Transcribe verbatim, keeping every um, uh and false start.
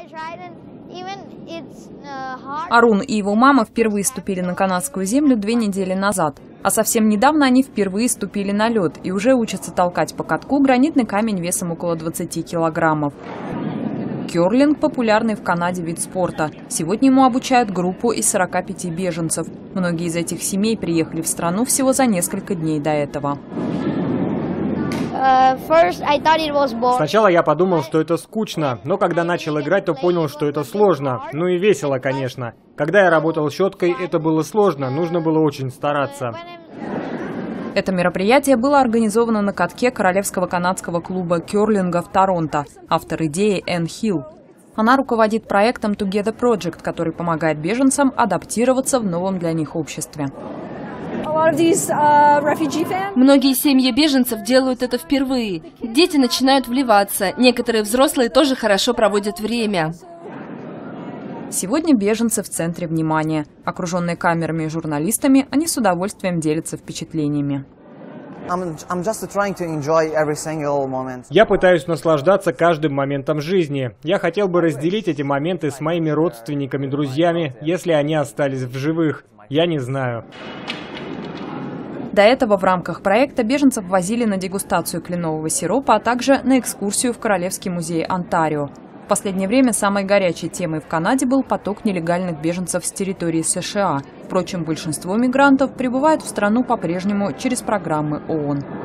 Арун и его мама впервые ступили на канадскую землю две недели назад. А совсем недавно они впервые ступили на лед и уже учатся толкать по катку гранитный камень весом около двадцати килограммов. Кёрлинг – популярный в Канаде вид спорта. Сегодня ему обучают группу из сорока пяти беженцев. Многие из этих семей приехали в страну всего за несколько дней до этого. Сначала я подумал, что это скучно, но когда начал играть, то понял, что это сложно. Ну и весело, конечно. Когда я работал щеткой, это было сложно, нужно было очень стараться. Это мероприятие было организовано на катке Королевского канадского клуба кёрлинга в Торонто. Автор идеи Энн Хилл. Она руководит проектом Together Project, который помогает беженцам адаптироваться в новом для них обществе. Многие семьи беженцев делают это впервые. Дети начинают вливаться, некоторые взрослые тоже хорошо проводят время. Сегодня беженцы в центре внимания. Окруженные камерами и журналистами, они с удовольствием делятся впечатлениями. Я пытаюсь наслаждаться каждым моментом жизни. Я хотел бы разделить эти моменты с моими родственниками, друзьями, если они остались в живых. Я не знаю. До этого в рамках проекта беженцев возили на дегустацию кленового сиропа, а также на экскурсию в Королевский музей Онтарио. В последнее время самой горячей темой в Канаде был поток нелегальных беженцев с территории США. Впрочем, большинство мигрантов прибывают в страну по-прежнему через программы ООН.